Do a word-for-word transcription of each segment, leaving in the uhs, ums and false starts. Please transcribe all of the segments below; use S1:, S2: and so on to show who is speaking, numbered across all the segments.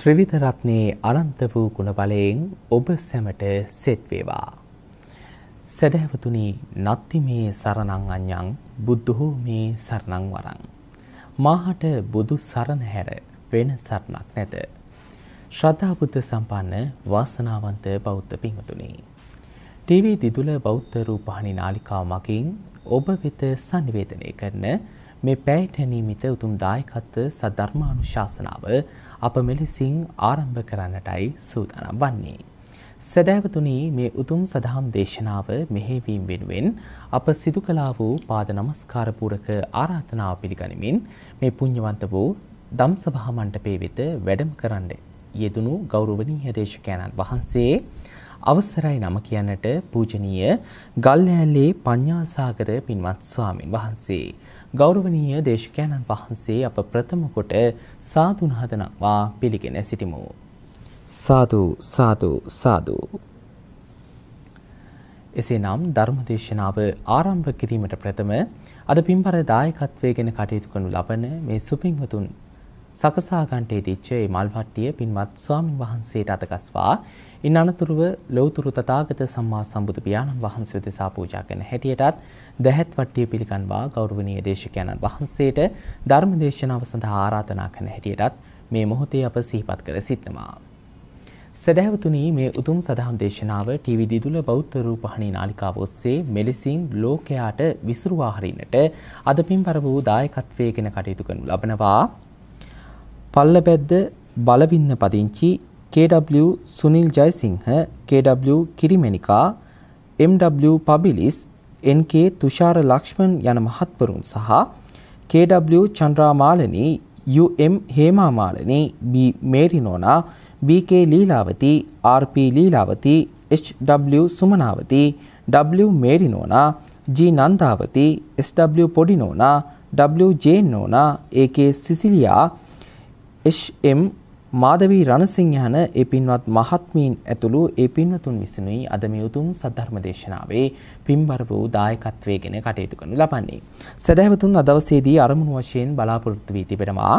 S1: ත්‍රිවිධ රත්නයේ අනන්ත වූ ගුණ බලයෙන් ඔබ සැමට සෙත් වේවා. සදහවතුනි නත්ති මේ සරණං අඤ්ඤං බුද්ධෝ මේ සරණං වරං. මාහට බුදු සරණ හැර වෙන සරණක් නැත. ශ්‍රද්ධා බුද්ධ සම්පන්න වාසනාවන්ත බෞද්ධ පින්වතුනි. ටීවී දිදුල බෞද්ධ රූපවාහිනී නාලිකාව මගින් ඔබ වෙත සංනිවේදනය කරන මේ පැයට නියමිත උතුම් දායකත්ව සද්ධර්මානුශාසනාව අප මෙලෙසින් ආරම්භ කරන්නටයි සූදානම් වන්නේ. සදහවතුනි මේ උතුම් සදහම් දේශනාව මෙහෙවීම වෙනුවෙන් අප සිදු කළා වූ පාද නමස්කාර පූරක ආරාධනාව පිළිගනිමින් මේ පුණ්‍යවන්ත වූ ධම්සභා මණ්ඩපයේ වෙත වැඩම කරන්න යෙදුණු ගෞරවනීය දේශකයන්න් වහන්සේ අවසරයි නම කියන්නට පූජනීය ගල්ලෑල්ලේ පඤ්ඤාසාගර පින්වත් ස්වාමින් වහන්සේ ගෞරවනීය දේශකයන්න් වහන්සේ අප ප්‍රථම කොට සාදු නහදනවා පිළිගෙන සිටිමු. සාදු සාදු සාදු. එසේනම් ධර්මදේශනාව ආරම්භ කිරීමට ප්‍රථම අද පින්බර දායකත්වයෙන් කටයුතු කරනු ලබන මේ සුපින්වතුන් සකසා ගන්නට දීච්ච මේ මල්වට්ටිය පින්වත් ස්වාමින් වහන්සේට අතගස්වා ඉන් අනතුරුව ලෞතුරු තථාගත සම්මා සම්බුදු පියාණන් වහන්සේ දෙසා පූජා කරන හැටියටත් දහත් වට්ටිය පිළිගන්වා ගෞරවනීය දේශකයන්න් වහන්සේට ධර්ම දේශනාව සඳහා ආරාධනා කරන හැටියටත් මේ මොහොතේ අප සිහිපත් කර සිටිනවා. සදහවතුනි මේ උතුම් සදහම් දේශනාව ටීවී දිදුල බෞද්ධ රූපවාහිනී නාලිකාව ඔස්සේ මෙලෙසින් ලෝකයාට විසුරුවා හරින්නට අද පින්බර වූ දායකත්වයෙන් කටයුතු කරනු ලබනවා. පල්ලබැද්ද බලවින්න පදිංචි K W Sunil Jayasinghe, K W Kirimenika, M W Pabilis, N K Thushara Lakshman යන මහත්වරුන් සහ K W Chandramalani, U M Hemamalani, B Merinona, B K Leelawathi, R P Leelawathi, H W Sumanawathi, W Merinona, G Nandawathi, S W Podinona, W Jenona, A K Cecilia, H M Madhavi Ranasinghe යන ඒ පින්වත් මහත්මීන් ඇතුළු ඒ පින්වතුන් විසිනුයි අද මේ උතුම් සද්ධර්ම දේශනාවේ පින්බර වූ දායකත්වයෙන් කටයුතු කරනු ලබන්නේ. සදහවතුන් අද දවසේදී අරමුණු වශයෙන් බලාපොරොත්තු වී තිබෙනවා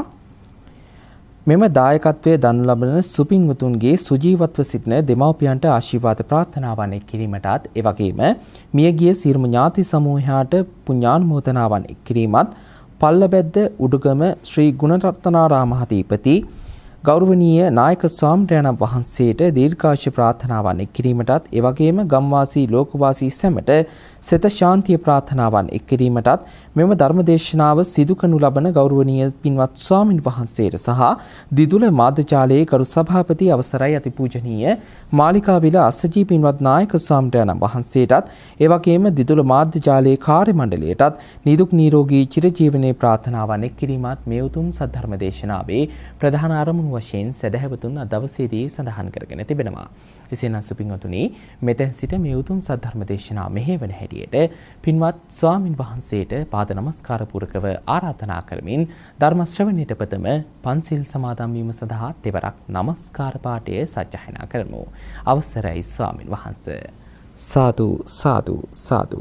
S1: මෙම දායකත්වයේ දන් ලබන සුපින්වතුන්ගේ සුජීවත්ව සිටින දෙමව්පියන්ට ආශිර්වාද ප්‍රාර්ථනාවන් කිරීමටත් එවැගේම මියගිය සියලුම ඥාති සමූහයාට පුණ්‍යානුමෝදනාවන් කිරීමත් පල්ලබැද්ද උඩුගම ශ්‍රී ගුණරත්නාරාම මහදීපති ගෞරවනීය නායක ස්වාමීන් වහන්සේට දීර්ඝායුෂ ප්‍රාර්ථනාවන් එක්කිරීමටත් එවැගේම ගම්වාසී ලෝකවාසී සැමට සෙත ශාන්තිය ප්‍රාර්ථනාවන් එක්කිරීමටත් මෙම ධර්මදේශනාව සිදු කරනු ලබන ගෞරවනීය පින්වත් ස්වාමින් වහන්සේට සහ දිදුල මාධ්‍යාලයේ කරු සභාපති අවසරයි අතිපූජනීය මාලිකාවිල අස්සජී පින්වත් නායක ස්වාමීන් වහන්සේටත් එවැගේම දිදුල මාධ්‍යාලයේ කාර්ය මණ්ඩලයටත් නිදුක් නිරෝගී චිරජීවනයේ ප්‍රාර්ථනාවන් එක්කිරීමත් මේ උතුම් සද්ධර්ම දේශනාවේ ප්‍රධාන ආරමුණු වශයෙන් සදහවතුන් අද දවසේදී සඳහන් කරගෙන තිබෙනවා. එසේනම් සුපින්වතුනි මෙතෙන් සිට මේ උතුම් සද්ධර්ම දේශනාව මෙහෙවන හැටියට පින්වත් ස්වාමින් වහන්සේට පාද නමස්කාර පූරකව ආරාධනා කරමින් ධර්ම ශ්‍රවණයට ප්‍රථම පන්සිල් සමාදන් වීම සඳහා තෙවරක් නමස්කාර පාඨය සජ්ජායනා කරමු. අවසරයි ස්වාමින් වහන්සේ. සාදු සාදු සාදු.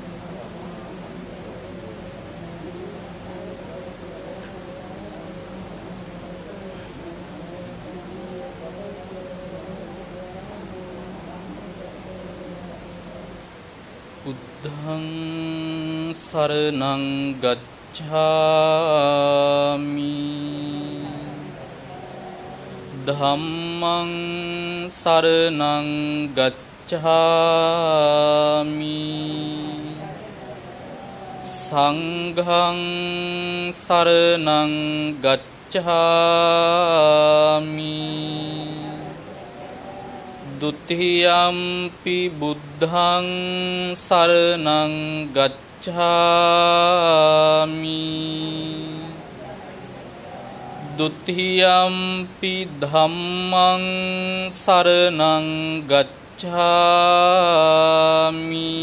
S2: බුද්ධං සරණං ගච්ඡාමි ධම්මං සරණං ගච්ඡාමි සංඝං සරණං ගච්ඡාමි ဒ ුතියම්පි බුද්ධං සරණං ගච්ඡාමි ဒ ුතියම්පි ධම්මං සරණං ගච්ඡාමි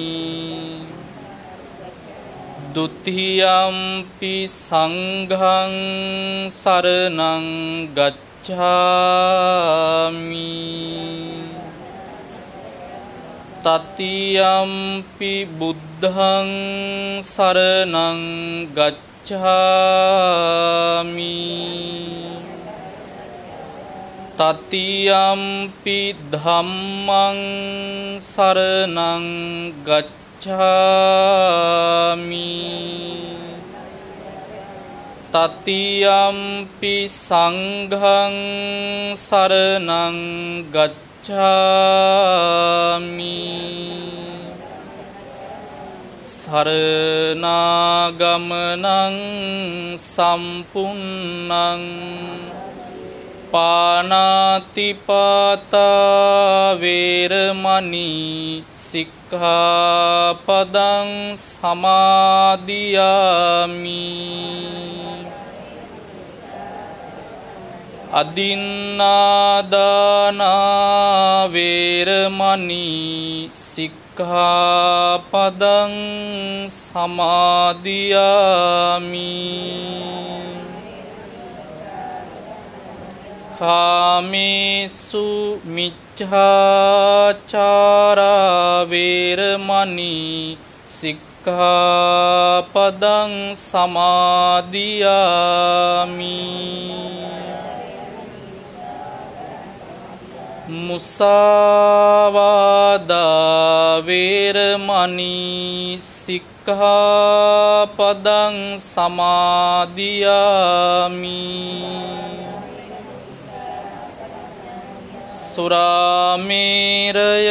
S2: ဒ ුතියම්පි සංඝං සරණං ගච්ඡාමි තතියම්පි බුද්ධං සරණං ගච්ඡාමි තතියම්පි ධම්මං සරණං ගච්ඡාමි තතියම්පි සංඝං සරණං ගච්ඡාමි සරණාගමනං සම්පුන්නං පානාතිපාතා වේරමණී සික්ඛාපදං සමාදියාමි අදින්නාදානා වේරමණී සික්ඛාපදං සමාදියාමි කාමේසු මිච්ඡාචාරා වේරමණී සික්ඛාපදං සමාදියාමි මුසාවාදා වේරමණී සික්ඛාපදං සමාදියාමි සුරාමේරය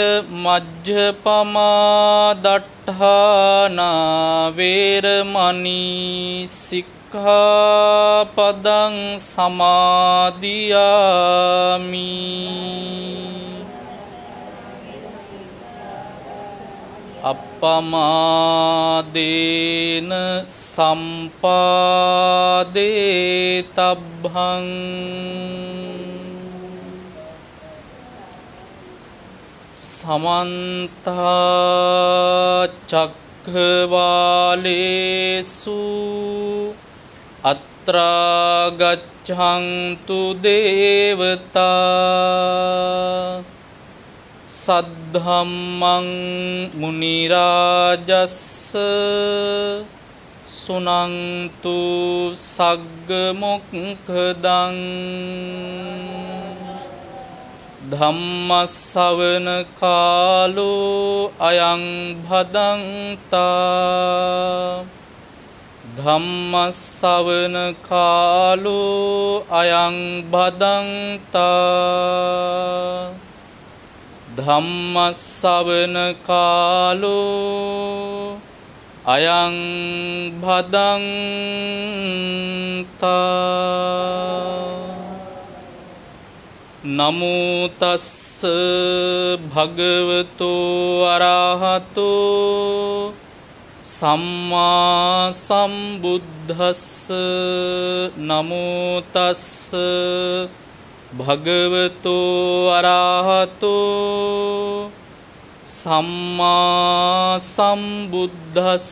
S2: මජ්ජපමා දට්ඨානා වේරමණී සික්ඛාපදං සමාදියාමි අප්පමාදේන සම්පාදේ තබ්බං සමන්ත චක්ඛවාලේසු අත්‍රා ගච්ඡන්තු දේවතා සද්ධම්මං මුනි රාජස්ස සුනන්තු සග්ග මොක්ඛදං ධම්මස්සවන කාලෝ අයං භදන්තා ධම්මස්සවන කාලෝ අයං භදන්තා ධම්මස්සවන කාලෝ අයං භදන්තා නමෝ තස්ස භගවතෝ අරහතෝ සම්මා සම්බුද්දස්ස නමෝ තස්ස භගවතෝ අරහතෝ සම්මා සම්බුද්දස්ස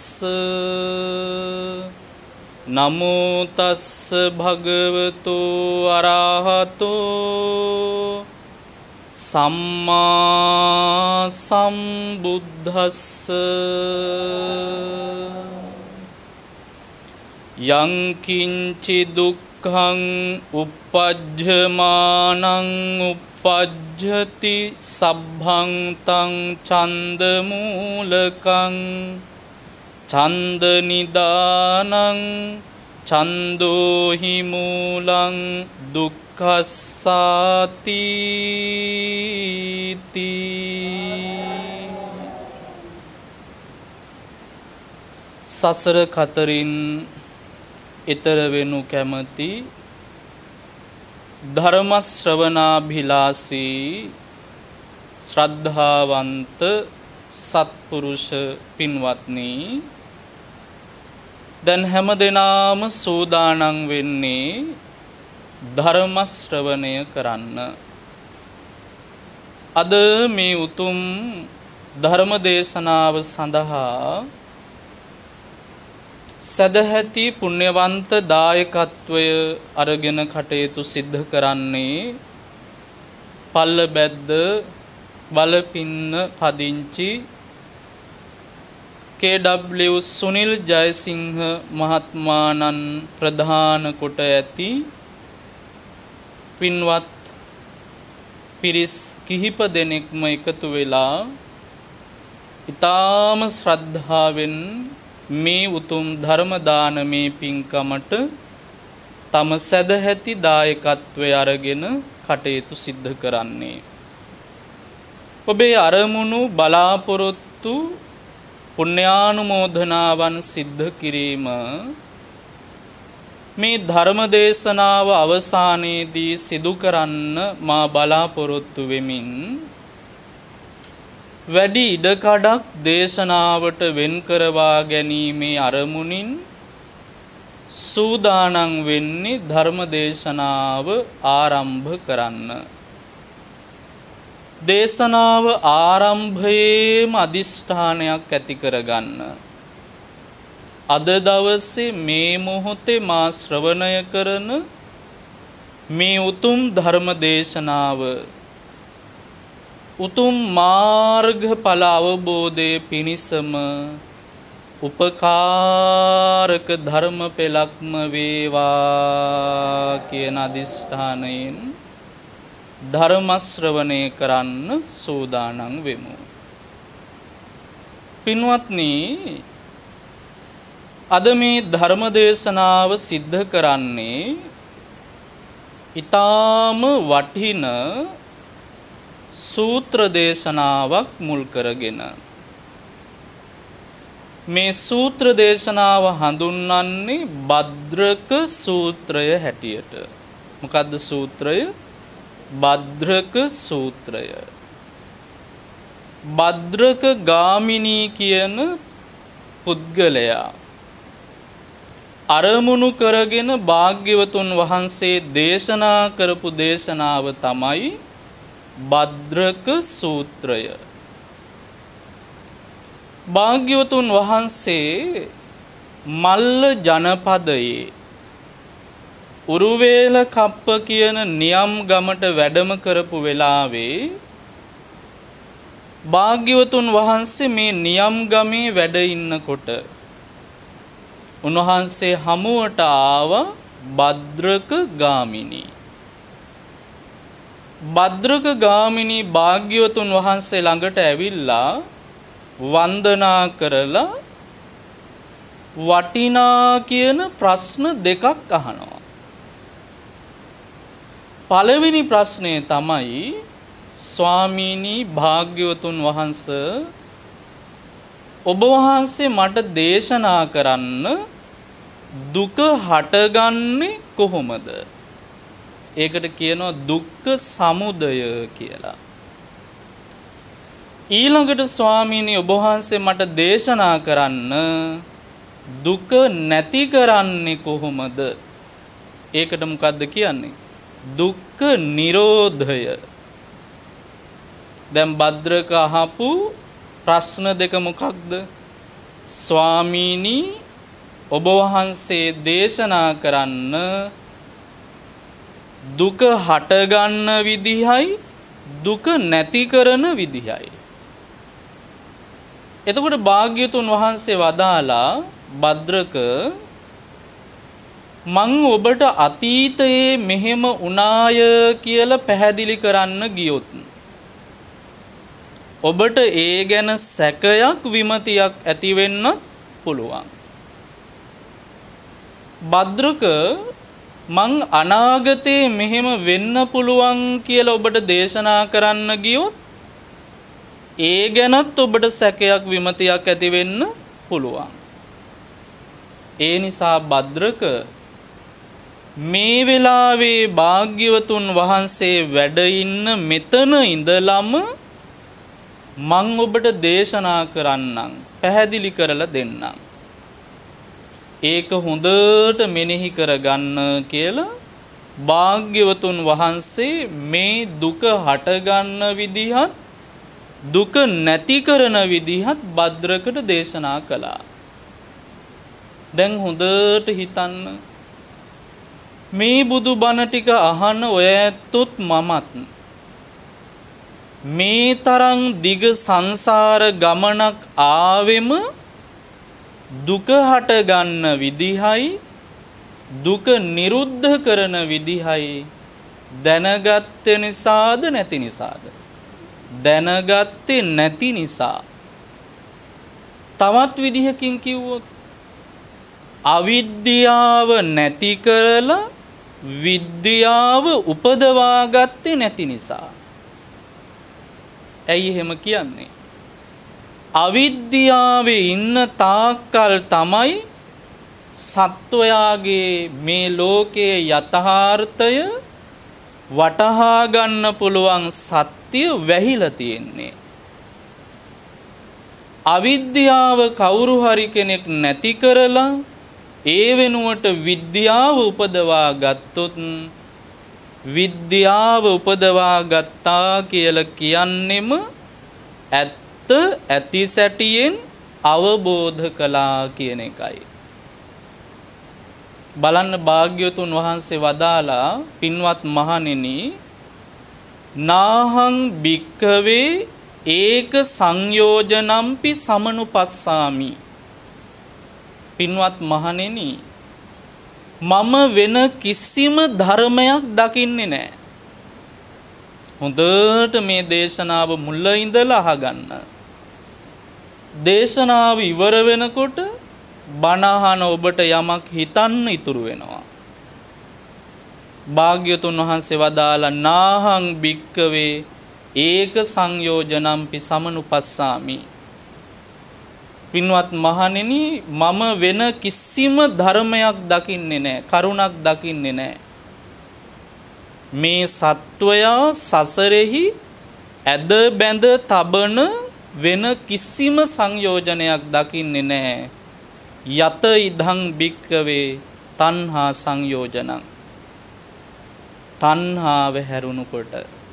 S2: නමෝ තස්ස භගවතෝ අරහතෝ සම්මා සම්බුද්දස්ස යං කිංචි දුක්ඛං uppajjamaනං uppajjati සබ්බං තං ඡන්දමූලකං ඡන්ද නිදානං ඡන්தோහි මූලං දුක්ඛස්සාති සසර කතරින් ඊතර වෙනු කැමැති ධර්ම ශ්‍රවණාභිලාෂී ශ්‍රද්ධාවන්ත සත්පුරුෂ පින්වත්නි දැන් හැම දිනාම සූදානම් වෙන්නේ ධර්ම ශ්‍රවණය කරන්න. අද මේ උතුම් ධර්ම දේශනාව සඳහා සදහැති පුණ්‍යවන්ත දායකත්වය අරගෙන කටයුතු සිද්ධ කරන්නේ පල්ලබැද්ද බලපින්න පදිංචි කේ ඩබ්ලිව් සුනිල් ජයසිංහ මහත්මාණන් ප්‍රධාන කොට ඇති පින්වත් පිරිස් කිහිප දෙනෙක්ම එකතු වෙලා ඊටාම ශ්‍රද්ධාවෙන් මේ උතුම් ධර්ම දානමේ පින්කමට තම සදැහැති දායකත්වය අරගෙන කටයුතු සිද්ධ කරන්නේ. ඔබේ අරමුණු බලාපොරොත්තු පුණ්‍යානුමෝදනාවන් සිද්ධ කිරීම මේ ධර්ම දේශනාව අවසානයේදී සිදු කරන්න මා බලාපොරොත්තු වෙමින් වැඩි ඉඩකඩක් දේශනාවට වෙන් කරවා ගැනීමේ අරමුණින් සූදානම් වෙන්නේ ධර්ම දේශනාව ආරම්භ කරන්න. දේශනාව ආරම්භයේම අදිෂ්ඨානයක් ඇති කරගන්න. අද දවසේ මේ මොහොතේ මා ශ්‍රවණය කරන මේ උතුම් ධර්ම දේශනාව උතුම් මාර්ගඵල අවබෝධයේ පිණිසම උපකාරක ධර්ම පෙළක්ම වේවා කියන අදිෂ්ඨානයෙන් ධර්ම ශ්‍රවණය කරන්න සූදානම් වෙමු. පින්වත්නි, අද මේ ධර්ම දේශනාව සිද්ධ කරන්නේ ඊටාම වටින සූත්‍ර දේශනාවක් මුල් කරගෙන. මේ සූත්‍ර දේශනාව හඳුන්වන්නේ භද්‍රක සූත්‍රය හැටියට. මොකද්ද සූත්‍රය? භද්‍රක සූත්‍රය. භද්‍රක ගාමිනී කියන පුද්ගලයා අරමුණු කරගෙන භාග්‍යවතුන් වහන්සේ දේශනා කරපු දේශනාව තමයි භද්‍රක සූත්‍රය. භාග්‍යවතුන් වහන්සේ මල්ල ජනපදයේ උරුවේල කප්ප කියන නියම් ගමට වැඩම කරපු වෙලාවේ භාග්‍යවතුන් වහන්සේ මේ නියම් ගමේ වැඩ ඉන්නකොට උන්වහන්සේ හමුවට ආව භද්‍රක ගාමිනී. භද්‍රක ගාමිනී භාග්‍යවතුන් වහන්සේ ළඟට ඇවිල්ලා වන්දනා කරලා වටිනා කියන ප්‍රශ්න දෙකක් අහනවා. පළවෙනි ප්‍රශ්නය තමයි, ස්වාමීනි භාග්‍යවතුන් වහන්සේ ඔබ වහන්සේ මට දේශනා කරන්න දුක හටගන්නේ කොහොමද? ඒකට කියනවා දුක්ඛ සමුදය කියලා. ඊළඟට ස්වාමීනි ඔබ වහන්සේ මට දේශනා කරන්න දුක නැති කරන්නේ කොහොමද? ඒකට මොකද්ද කියන්නේ? දුක්ඛ නිරෝධය. දැන් භද්‍රක අහපු ප්‍රශ්න දෙක මොකක්ද? ස්වාමීනි ඔබ වහන්සේ දේශනා කරන්න දුක හටගන්න විදිහයි දුක නැති කරන විදිහයි. එතකොට භාග්‍යතුන් වහන්සේ වදාලා, භද්‍රක මං ඔබට අතීතයේ මෙහෙම වුණාය කියලා පැහැදිලි කරන්න ගියොත් ඔබට ඒ ගැන සැකයක් විමතියක් ඇති වෙන්න පුළුවන්. භද්‍රක මං අනාගතේ මෙහෙම වෙන්න පුළුවන් කියලා ඔබට දේශනා කරන්න ගියොත් ඒ ගැනත් ඔබට සැකයක් විමතියක් ඇති වෙන්න පුළුවන්. ඒ නිසා භද්‍රක මේ වෙලාවේ භාග්‍යවතුන් වහන්සේ වැඩ ඉන්න මෙතන ඉඳලම මං ඔබට දේශනා කරන්නම්, පැහැදිලි කරලා දෙන්නම්. ඒක හොඳට මෙනෙහි කරගන්න කියලා භාග්‍යවතුන් වහන්සේ මේ දුක හටගන්න විදිහත් දුක නැති කරන විදිහත් භද්‍රකට දේශනා කළා. දැන් හොඳට හිතන්න, මේ බුදු බණ ටික අහන ඔය ඇත්තොත් මමත් මේ තරම් දිග සංසාර ගමනක් ආවෙම දුක හට ගන්න විදිහයි දුක නිරුද්ධ කරන විදිහයි දැනගත්තේ නිසාද නැති නිසාද? දැනගත්තේ නැති නිසා. තවත් විදිහකින් කිව්වොත් අවිද්‍යාව නැති කරලා විද්‍යාව උපදවා ගත්තේ නැති නිසා. ඇයි එහෙම කියන්නේ? අවිද්‍යාවේ ඉන්න තාක්කල් තමයි සත්වයාගේ මේ ලෝකයේ යථාර්ථය වටහා ගන්න පුළුවන් සත්‍ය වැහිලා තියෙන්නේ. අවිද්‍යාව කවුරු හරි කෙනෙක් නැති කරලා ඒ වෙනුවට විද්‍යාව උපදවා ගත්තොත් විද්‍යාව උපදවා ගත්තා කියලා කියන්නෙම ඇත්ත ඇති සැටියෙන් අවබෝධ කළා කියන එකයි. බලන්න භාග්‍යවතුන් වහන්සේ වදාලා පින්වත් මහණෙනි නාහං භික්ඛවේ ඒක සංයෝජනම්පි සමනුපස්සාමි. පින්වත් මහණෙනි මම වෙන කිසිම ධර්මයක් දකින්නේ නැහැ. හොඳට මේ දේශනාව මුල ඉඳලා අහගන්න. දේශනාව ඉවර වෙනකොට බණ අහන ඔබට යමක් හිතන්න ඉතුරු වෙනවා. භාග්‍යවතුන් වහන්සේ වදාලා නාහං භික්ඛවේ ඒක සංයෝජනම්පි සමනුපස්සාමි. පින්වත් මහණෙනි මම වෙන කිසිම ධර්මයක් දකින්නේ නැහැ, කරුණක් දකින්නේ නැහැ. මේ සත්වයා සසරෙහි ඇද බැඳ තබන වෙන කිසිම සංයෝජනයක් දකින්නේ නැහැ. යත ඉදං භික්ඛවේ තණ්හා සංයෝජනං. තණ්හාව හැරුණුකොට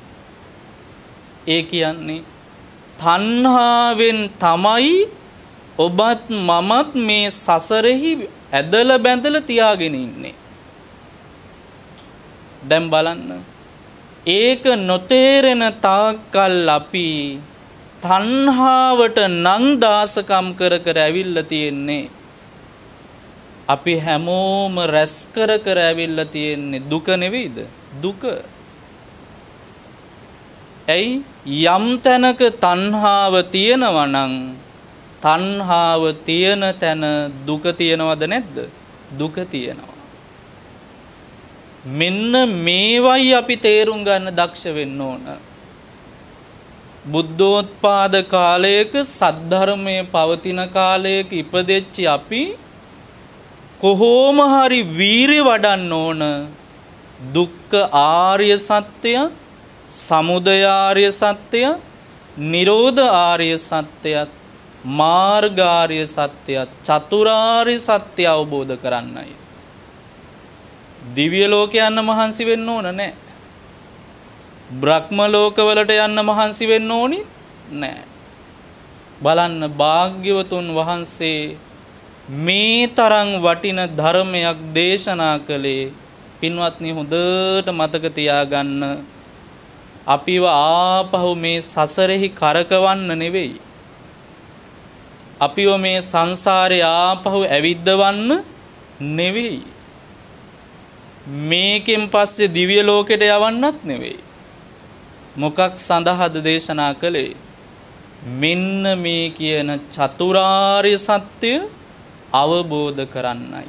S2: ඒ කියන්නේ තණ්හාවෙන් තමයි ඔබත් මමත් මේ සසරෙහි ඇදලා බැඳලා තියාගෙන ඉන්නේ. දැන් බලන්න ඒක නොතේරෙන තාක්කල් අපි තණ්හාවට නම් දාසකම් කර කර ඇවිල්ලා තියෙන්නේ. අපි හැමෝම රැස් කර කර ඇවිල්ලා තියෙන්නේ දුක නෙවෙයිද? දුක. ඇයි යම් තැනක තණ්හාව තියෙනවා නම් තණ්හාව තියෙන තැන දුක තියෙනවද නැද්ද? දුක තියෙනවා. මෙන්න මේවයි අපි තේරුම් ගන්න දක්ෂ වෙන්න ඕන. බුද්ධෝත්පාද කාලයක සද්ධර්මයේ පවතින කාලයක ඉපදෙච්ච අපි කොහොම හරි වීරිය වඩන්න ඕන දුක්ඛ ආර්ය සත්‍යය, සමුදය ආර්ය සත්‍යය, නිරෝධ ආර්ය සත්‍යය, මාර්ගාර්ය සත්‍යය, චතුරාර්ය සත්‍ය අවබෝධ කරන්නයි. දිව්‍ය ලෝක යන්න මහන්සි වෙන්න ඕන නැහැ. බ්‍රහ්ම ලෝකවලට යන්න මහන්සි වෙන්න ඕනි නැහැ. බලන්න භාග්‍යවතුන් වහන්සේ මේ තරම් වටින ධර්මයක් දේශනා කළේ. පින්වත්නි හොඳට මතක තියාගන්න අපිව ආපහු මේ සසරෙහි කරකවන්න නෙවෙයි. අපිව මේ සංසාරේ ආපහු ඇවිද්දවන්න නෙවෙයි. මේකෙන් පස්සේ දිව්‍ය ලෝකෙට යවන්නත් නෙවෙයි. මොකක් සඳහාද දේශනා කළේ? මෙන්න මේ කියන චතුරාර්ය සත්‍ය අවබෝධ කරන්නයි.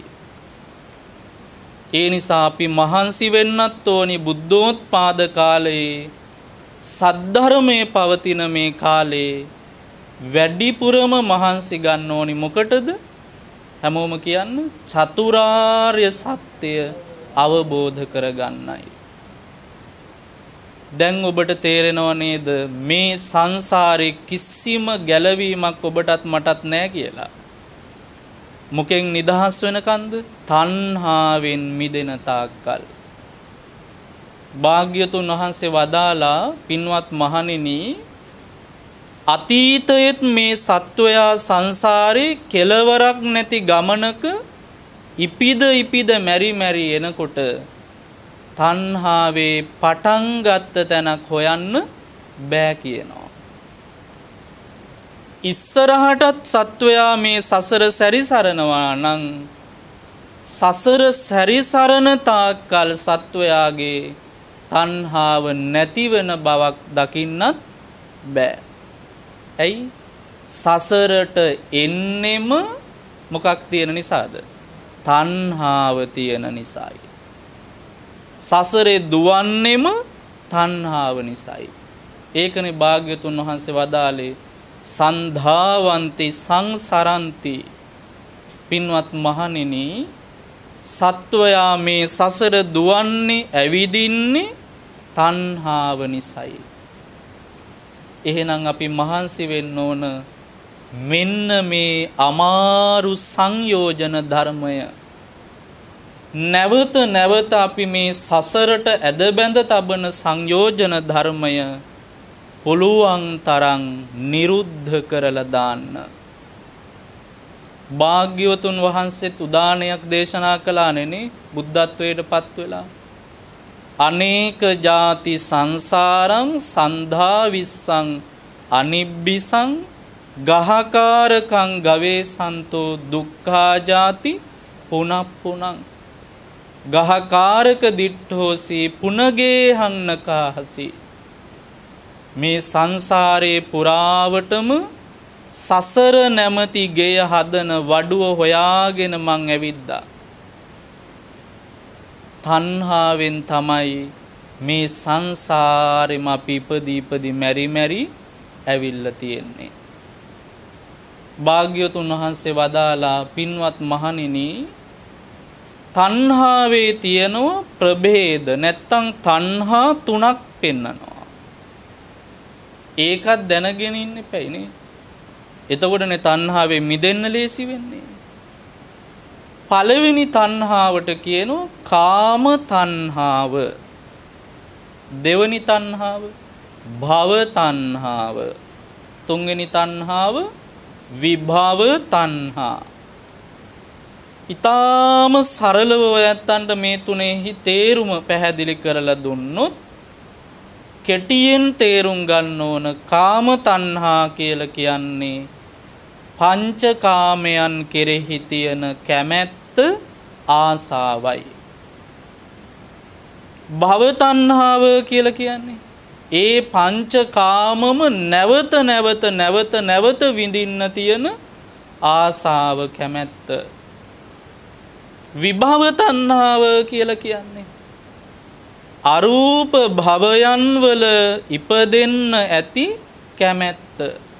S2: ඒ නිසා අපි මහන්සි වෙන්නත් ඕනි බුද්ධෝත්පාද කාලයේ සද්ධර්මයේ පවතින මේ කාලේ වැඩිපුරම මහන්සි ගන්න ඕනි. මොකටද? හැමෝම කියන්නේ චතුරාර්ය සත්‍ය අවබෝධ කරගන්නයි. දැන් ඔබට තේරෙනව නේද මේ සංසාරේ කිසිම ගැලවීමක් ඔබටත් මටත් නැහැ කියලා? මොකෙන් නිදහස් වෙනකන්ද? තණ්හාවෙන් මිදෙන තාක්කල්. භාග්‍යතුන් වහන්සේ වදාලා පින්වත් මහණෙනි අතීතයේත් මේ සත්වයා සංසාරේ කෙලවරක් නැති ගමනක ඉපිද ඉපිද මැරි මැරි එනකොට තණ්හාවේ පටන් ගත්ත තැනක් හොයන්න බෑ කියනවා. ඉස්සරහටත් සත්වයා මේ සසර සැරිසරනවා නම් සසර සැරිසරන තාක්කල් සත්වයාගේ තණ්හාව නැතිවන බවක් දකින්නත් බෑ. ඇයි? සසරට එන්නෙම මොකක් තියෙන නිසාද? තණ්හාව තියෙන නිසායි. සසරේ දුවන්නෙම තණ්හාව නිසායි. ඒකනේ භාග්‍යතුන් වහන්සේ වදාළේ සන්ධාවන්ති සංසරන්ති. පින්වත් මහණෙනි, සත්වයා මේ සසර දුවන්නේ ඇවිදින්නේ තණ්හාව නිසායි. එහෙනම් අපි මහන්සි වෙන්න ඕන මෙන්න මේ අමාරු සංයෝජන ධර්මය නැවත නැවත අපි මේ සසරට ඇද බැඳ තබන සංයෝජන ධර්මය පුළුවන් තරම් නිරුද්ධ කරලා දාන්න. භාග්‍යවතුන් වහන්සේත් උදානයක් දේශනා කළානේ බුද්ධත්වයට පත් වෙලා. අනේක ಜಾති සංසාරං සන්ධා විස්සං අනිබ්බිසං ගහකාරකං ගවේසන්තෝ දුක්ඛා ಜಾති පුනප්පුනං. ගහකාරක දිට්ඨෝසි පුනගේ හන්නකාහසි. මේ සංසාරේ පුරාවටම සසර නැමැති ගෙය හදන වඩුව හොයාගෙන මං ඇවිද්දා. තණ්හාවෙන් තමයි මේ සංසාරෙම අපි ඉපදී ඉපදී මෙරි මෙරි ඇවිල්ලා තියෙන්නේ. භාග්‍යවතුන් වහන්සේ වදාලා පින්වත් මහණෙනි, තණ්හාවේ තියෙන ප්‍රභේද නැත්තම් තණ්හා තුනක් පෙන්නනවා. ඒකත් දැනගෙන ඉන්න එපයි නේ. එතකොටනේ තණ්හාවෙන් මිදෙන්න ලේසි වෙන්නේ. පළවෙනි තණ්හාවට කියනවා කාම තණ්හාව. දෙවෙනි තණ්හාව භව තණ්හාව. තුන්වෙනි තණ්හාව විභව තණ්හා. ඊටාම සරලව ඔයයන්ට මේ තුනේහි තේරුම පැහැදිලි කරලා දුන්නොත් කෙටියෙන් තේරුම් ගන්න ඕන කාම තණ්හා කියලා කියන්නේ පංචකාමයන් කෙරෙහි තියෙන කැමැත්ත ආසාවයි. භව තණ්හාව කියලා කියන්නේ ඒ පංචකාමම නැවත නැවත නැවත නැවත විඳින්න තියෙන ආසාව කැමැත්ත. විභව තණ්හාව කියලා කියන්නේ අරූප භවයන් වල ඉපදෙන්න ඇති කැමැත්ත.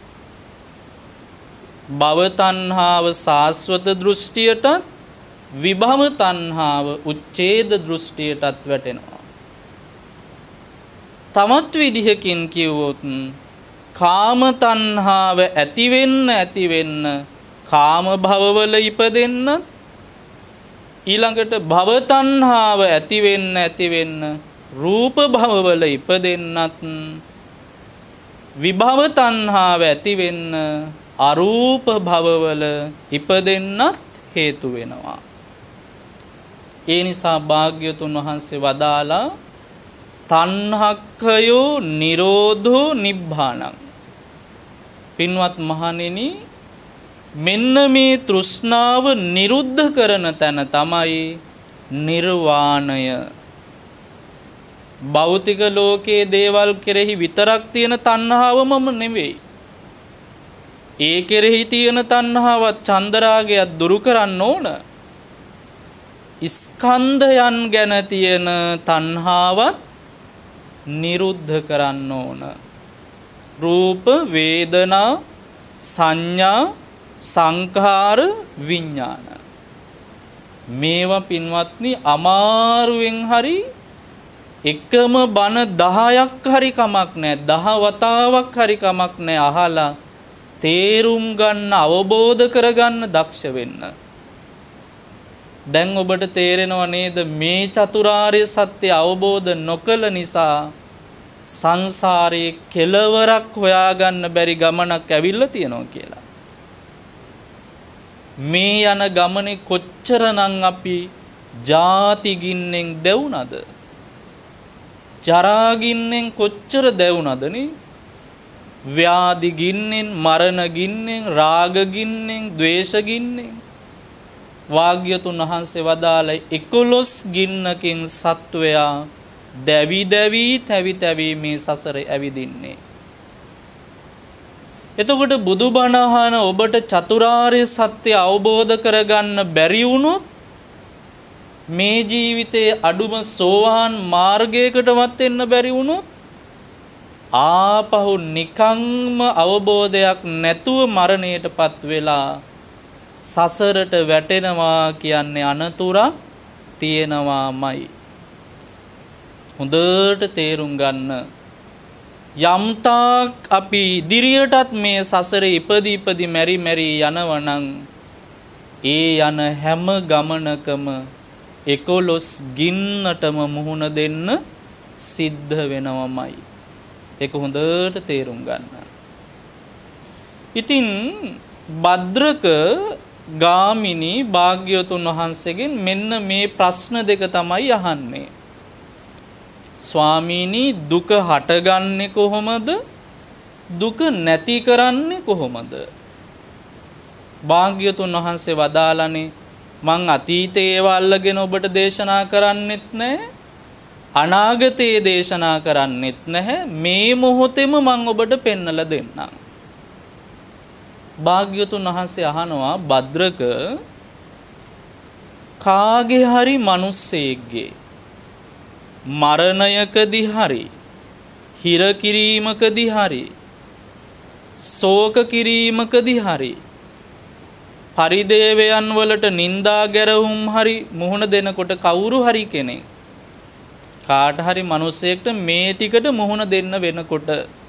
S2: භව තණ්හාව සාස්වත දෘෂ්ටියටත් විභව තණ්හාව උච්ඡේද දෘෂ්ටියටත් වැටෙනවා. තමත් විදිහකින් කිව්වොත් කාම තණ්හාව ඇති වෙන්න ඇති වෙන්න කාම භවවල ඉපදෙන්න, ඊළඟට භව තණ්හාව ඇති වෙන්න ඇති වෙන්න රූප භවවල ඉපදෙන්නත්, විභව තණ්හාව ඇති වෙන්න අරූප භවවල ඉපදෙන්නත් හේතු වෙනවා. ඒ නිසා භාග්‍යවතුන් වහන්සේ වදාලා තණ්හක්ඛයෝ නිරෝධෝ නිබ්බානං. පින්වත් මහණෙනි, මෙන්න මේ තෘෂ්ණාව නිරුද්ධ කරන තැන තමයි නිර්වාණය. භෞතික ලෝකයේ දේවල් කෙරෙහි විතරක් තියෙන තණ්හාවමම නෙවෙයි. ඒ කෙරෙහි තියෙන තණ්හාවත් චන්දරාගයත් දුරු කරන්න ඕන. ස්කන්ධයන් ගැන තියෙන තණ්හාවත් නිරුද්ධ කරන්න ඕන. රූප, වේදනා, සංඥා, සංඛාර, විඥාන. මේවා පින්වත්නි අමාරුවෙන් හරි එකම බණ දහයක් හරි කමක් නැහැ, දහ වතාවක් හරි කමක් නැහැ අහලා තේරුම් ගන්න, අවබෝධ කරගන්න දක්ෂ වෙන්න. දැන් ඔබට තේරෙනව නේද මේ චතුරාර්ය සත්‍ය අවබෝධ නොකළ නිසා සංසාරයේ කෙලවරක් හොයාගන්න බැරි ගමනක් ඇවිල්ලා තියෙනවා කියලා. මේ යන ගමනේ කොච්චරනම් අපි ජාති ගින්නෙන් දැවුනද, ජරා ගින්නෙන් කොච්චර දැවුනද නේ? ව්‍යාධි ගින්නෙන්, මරණ ගින්නෙන්, රාග ගින්නෙන්, ද්වේෂ ගින්නෙන්. වාග්යතුන් වහන්සේ වදාළ එකොළොස් ගින්නකින් සත්වයා දැවි දැවි තැවි තැවි මේ සසර ඇවිදින්නේ. එතකොට බුදුබණ අහන ඔබට චතුරාර්ය සත්‍ය අවබෝධ කරගන්න බැරි වුණොත් මේ ජීවිතයේ අඩුම සෝවාන් මාර්ගයකටවත් එන්න බැරි වුණොත් ආපහු නිකම්ම අවබෝධයක් නැතුව මරණයටපත් වෙලා සසරට වැටෙනවා කියන්නේ අනතුරක් තියෙනවාමයි. හොඳට තේරුම් ගන්න. යම්තාක් අපි ඉදිරියටත් මේ සසරේ ඉපදි ඉපදි මෙරි මෙරි යනවනම් ඒ යන හැම ගමනකම එකොළොස් ගින්නටම මුහුණ දෙන්න සිද්ධ වෙනවමයි. ඒක හොඳට තේරුම් ගන්න. ඉතින් භද්‍රක ගාමිණී භාග්‍යවතුන් වහන්සේගෙන් මෙන්න මේ ප්‍රශ්න දෙක තමයි අහන්නේ. ස්වාමීනි දුක හටගන්නේ කොහොමද? දුක නැති කරන්නේ කොහොමද? භාග්‍යවතුන් වහන්සේ වදාළනේ මං අතීතයේ ඒවා අල්ලගෙන ඔබට දේශනා කරන්නෙත් නැහැ, අනාගතයේ දේශනා කරන්නෙත් නැහැ, මේ මොහොතේම මං ඔබට පෙන්නලා දෙන්නම්. භාග්‍යවතුන් වහන්සේ අහනවා භද්‍රක කාගේ හරි මිනිස්සෙක්ගේ මරණයකදී හරි හිර කිරීමකදී හරි ශෝක කිරීමකදී හරි පරිදේවයන් වලට නිନ୍ଦා ගැරහුම් හරි මුහුණ දෙනකොට කවුරු හරි කෙනෙක් කාට හරි මිනිසෙක්ට මේ ටිකට මුහුණ දෙන්න වෙනකොට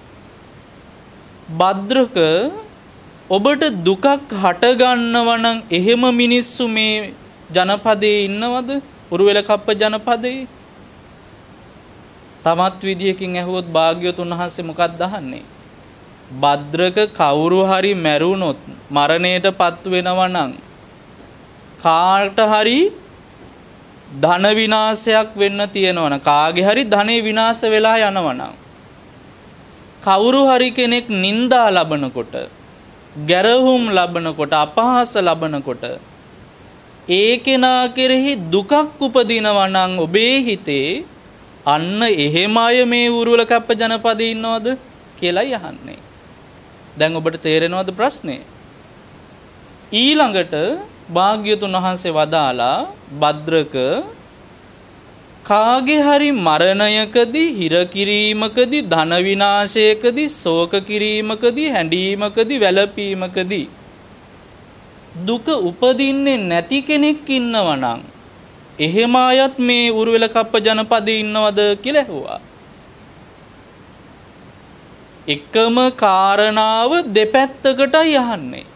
S2: භද්‍රක ඔබට දුකක් හට ගන්නව නම් එහෙම මිනිස්සු මේ ජනපදයේ ඉන්නවද? උරුවෙලකප්ප ජනපදයේ. තමත් විදියකින් ඇහුවොත් භාග්‍යවතුන් වහන්සේ මොකක්ද අහන්නේ? භද්‍රක කවුරු හරි මැරුණොත් මරණයටපත් වෙනවා නම් කාට හරි ධන විනාශයක් වෙන්න තියෙනවා නම් කාගේ හරි ධනෙ විනාශ වෙලා යනවා නම් කවුරු හරි කෙනෙක් නිନ୍ଦා ලබනකොට ගැරහුම් ලබනකොට අපහාස ලබනකොට ඒ කෙනා කෙරෙහි දුකක් උපදිනවා නම් ඔබේ හිතේ අන්න එහෙම අය මේ උරුවලකප්ප ජනපදයේ ඉන්නවද කියලායි අහන්නේ. දැන් ඔබට තේරෙනවද ප්‍රශ්නේ? ඊළඟට භාග්‍යවතුන් වහන්සේ වදාලා භද්‍රක කාගේ හරි මරණයකදී හිර කිරීමකදී ධන විනාශයකදී ශෝක කිරීමකදී හැඬීමකදී වැළපීමකදී දුක උපදින්නේ නැති කෙනෙක් ඉන්නවා නම් එහෙම අයත් මේ උරුවෙලකප්ප ජනපදයේ ඉන්නවද කියලා ඇහුවා. එකම කාරණාව දෙපැත්තකටයි අහන්නේ.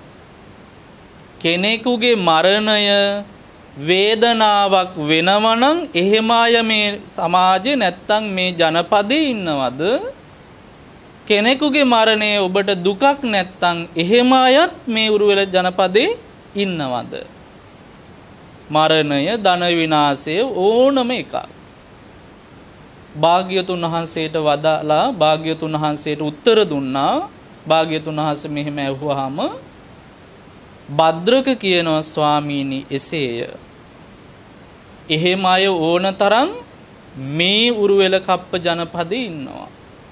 S2: කෙනෙකුගේ මරණය වේදනාවක් වෙනවා නම් එහෙම අය මේ සමාජේ නැත්තම් මේ ජනපදයේ ඉන්නවද? කෙනෙකුගේ මරණය ඔබට දුකක් නැත්තම් එහෙම අයත් මේ උරුවෙල ජනපදයේ ඉන්නවද? මරණය, ධන විනාශය ඕනම එකක්. භාග්‍යවතුන් වහන්සේට වදාලා භාග්‍යවතුන් වහන්සේට උත්තර දුන්නා. භාග්‍යවතුන් වහන්සේ මෙහෙම ඇහුවාම භද්‍රක කියනවා ස්වාමීනි එසේය. එහෙම අය ඕන තරම් මේ උරුවෙලකප්ප ජනපදයේ ඉන්නවා.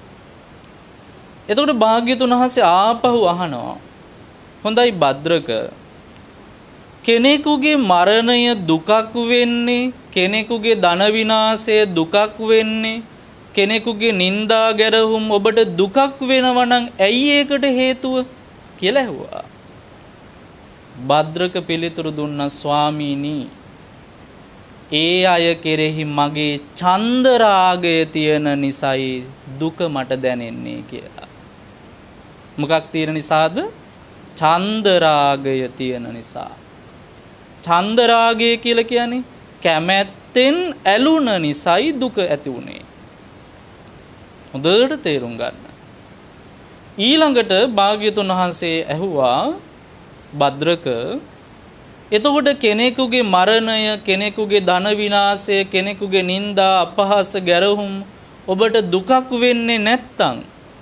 S2: එතකොට භාග්‍යවතුන් වහන්සේ ආපහු අහනවා හොඳයි භද්‍රක කෙනෙකුගේ මරණය දුකක් වෙන්නේ, කෙනෙකුගේ ධන විනාශය දුකක් වෙන්නේ, කෙනෙකුගේ නිନ୍ଦා ගැරහුම් ඔබට දුකක් වෙනවා නම් ඇයි ඒකට හේතුව කියලා ඇහුවා. භද්‍රක පිළිතුරු දුන්නා ස්වාමීනි ඒ අය කෙරෙහි මගේ ඡන්ද රාගය තියෙන නිසායි දුක මට දැනෙන්නේ කියලා. මොකක් තියෙන නිසාද? ඡන්ද රාගය තියෙන නිසා. ඡන්ද රාගය කියලා කියන්නේ කැමැත්තෙන් ඇලුන නිසායි දුක ඇති වුනේ. හොඳට තේරුම් ගන්න. ඊළඟට භාග්‍යවතුන් වහන්සේ ඇහුවා භද්‍රක එතකොට කෙනෙකුගේ මරණය, කෙනෙකුගේ ධන විනාශය, කෙනෙකුගේ නිନ୍ଦා අපහාස ගැරහුම් ඔබට දුකක් වෙන්නේ නැත්තම්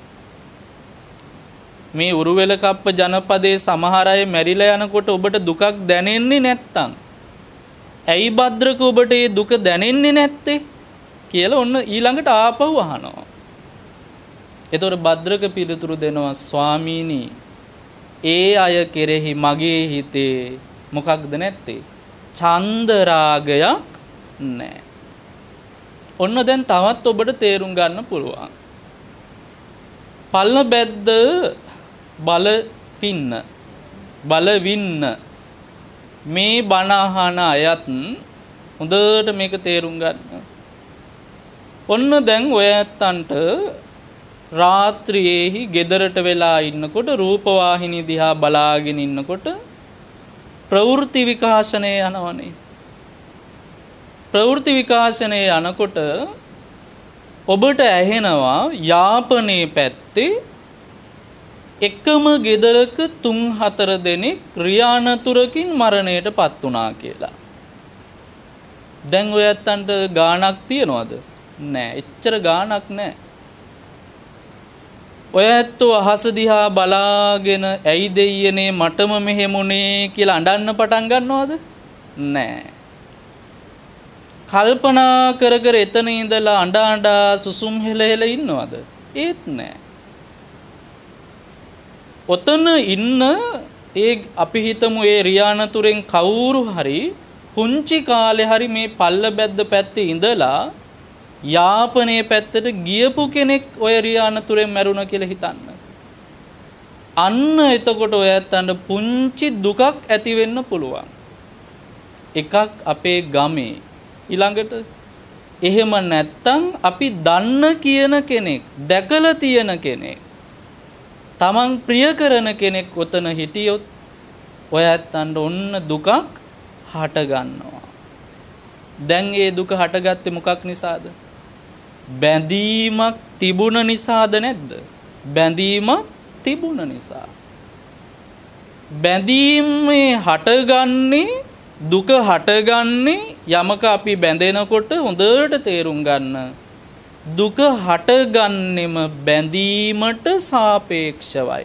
S2: මේ උරුවෙලකප්ප ජනපදයේ සමහර අය මැරිලා යනකොට ඔබට දුකක් දැනෙන්නේ නැත්තම් ඇයි භද්‍රක ඔබට ඒ දුක දැනෙන්නේ නැත්තේ කියලා ඔන්න ඊළඟට ආපහු අහනවා. එතකොට භද්‍රක පිළිතුරු දෙනවා ස්වාමීනි ඒ අය කෙරෙහි මගේ හිතේ මොකක්ද නැත්තේ? ඡන්ද රාගයක් නැහැ. ඔන්න දැන් තවත් ඔබට තේරුම් ගන්න පුළුවන්. පල්ල බැද්ද බල පින්න බල වින්න මේ බණ අහන අයත් හොඳට මේක තේරුම් ගන්න. ඔන්න දැන් ඔය ඇත්තන්ට රාත්‍රියේහි ගෙදරට වෙලා ඉන්නකොට රූපවාහිනී දිහා බලාගෙන ඉන්නකොට ප්‍රවෘත්ති විකාශනය යනවනේ. ප්‍රවෘත්ති විකාශනය යනකොට ඔබට ඇහෙනවා යාපනයේ පැත්තේ එකම ගෙදරක තුන් හතර දෙනෙක් ක්‍රියානතුරකින් මරණයට පත් වුණා කියලා. දැන් ඔය ඇත්තන්ට ගාණක් තියනවද? නෑ. එච්චර ගාණක් නෑ. ඔය ඇත්තෝ අහස දිහා බලාගෙන ඇයි දෙයියනේ මටම මෙහෙමුනේ කියලා අඬන්න පටන් ගන්නවද? නෑ. කල්පනා කර කර එතන ඉඳලා අඬ අඬ සුසුම් හෙල හෙල ඉන්නවද? ඒත් නෑ. ඔතන ඉන්න ඒ අපි හිතමු ඒ රියානතුරෙන් කවුරු හරි පුංචි කාලේ හරි මේ පල්ල බැද්ද පැත්තේ ඉඳලා යාපනයේ පැත්තට ගියපු කෙනෙක් ඔය රියානතුරෙන් මැරුණා කියලා හිතන්න. අන්න එතකොට ඔය ඇත්තන්ට පුංචි දුකක් ඇති වෙන්න පුළුවන්. එකක් අපේ ගමේ ඊළඟට එහෙම නැත්තම් අපි දන්න කියන කෙනෙක් දැකලා තියෙන කෙනෙක් තමන් ප්‍රිය කරන කෙනෙක් ඔතන හිටියොත් ඔය ඇත්තන්ට ඔන්න දුකක් හට ගන්නවා. දැන් ඒ දුක හටගත්තේ මොකක් නිසාද? බැඳීමක් තිබුණ නිසාද නැද්ද? බැඳීමක් තිබුණ නිසා. බැඳීමේ හටගන්නේ දුක හටගන්නේ යමක අපි බැඳෙනකොට හොඳට තේරුම් ගන්න. දුක හටගන්නෙම බැඳීමට සාපේක්ෂවයි.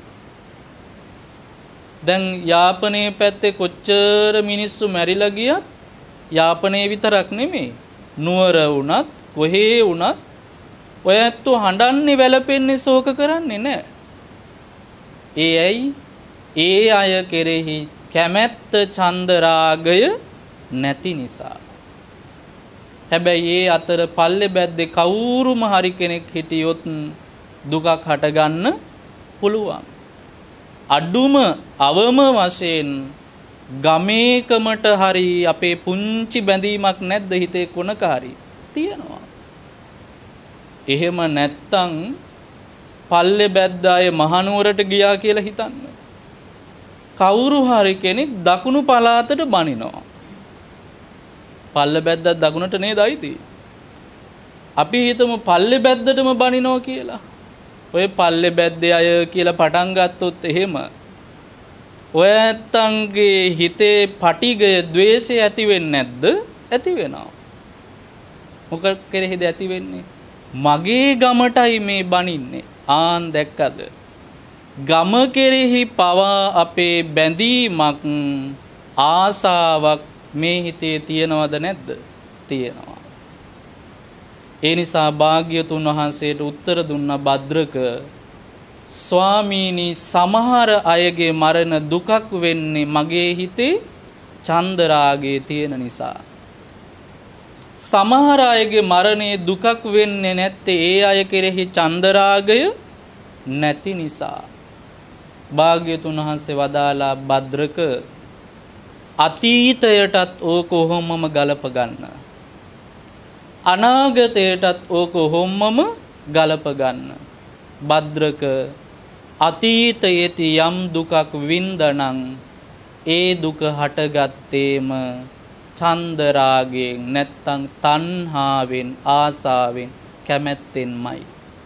S2: දැන් යාපනයේ පැත්තේ කොච්චර මිනිස්සු මැරිලා ගියත් යාපනයේ විතරක් නෙමෙයි නුවර වුණත් කොහේ වුණත් ඔය ඇත්තෝ හඬන්නේ වැළපෙන්නේ ශෝක කරන්නේ නැහැ. ඒ ඇයි? ඒ අය කෙරෙහි කැමැත්ත ඡන්ද රාගය නැති නිසා. හැබැයි ඒ අතර පල්ලේ බැද්දේ කවුරුම හරි කෙනෙක් හිටියොත් දුකක් හටගන්න පුළුවන්. අඩුම අවම වශයෙන් ගමේකමට හරි අපේ පුංචි බැඳීමක් නැද්ද හිතේ කොනක හරි තියෙනවා. එහෙම නැත්තම් පල්ලේ බැද්ද අය මහනුවරට ගියා කියලා හිතන්න. කවුරු හරි කෙනෙක් දකුණු පළාතට බනිනවා. පල්ලේ බැද්දක් දකුණට නේද අයිති? අපි හිතමු පල්ලේ බැද්දටම බනිනවා කියලා. ඔය පල්ලේ බැද්දේ අය කියලා පටන් ගත්තොත් එහෙම ඔය ඇත්තන්ගේ හිතේ පටිගය ද්වේෂය ඇති වෙන්නේ නැද්ද? ඇති වෙනවා. මොකක් කෙරෙහිද ඇති වෙන්නේ? මගේ ගමටයි මේ බනින්නේ. ආන් දැක්කද? ගම කෙරෙහි පවා අපේ බැඳීමක් ආසාවක් මේ හිතේ තියනවද නැද්ද? තියෙනවා. ඒ නිසා භාග්‍යතුන් වහන්සේට උත්තර දුන්න භද්‍රක ස්වාමීනි සමහර අයගේ මරණ දුකක් වෙන්නේ මගේ හිතේ ඡන්ද රාගය තියෙන නිසා. සමහර අයගේ මරණේ දුකක් වෙන්නේ නැත්තේ ඒ අය කෙරෙහි ඡන්ද රාගය නැති නිසා. භාග්‍යතුන් වහන්සේ වදාලා භද්‍රක අතීතයටත් ඕක කොහොමම ගලප ගන්න. අනාගතයටත් ඕක කොහොමම ගලප ගන්න. භද්‍රක අතීතයේදී යම් දුකක් වින්දනං ඒ දුක හටගත්තේම ඡන්ද රාගයෙන් නැත්තම් තණ්හාවෙන් ආසාවෙන් කැමැත්තෙන්මයි.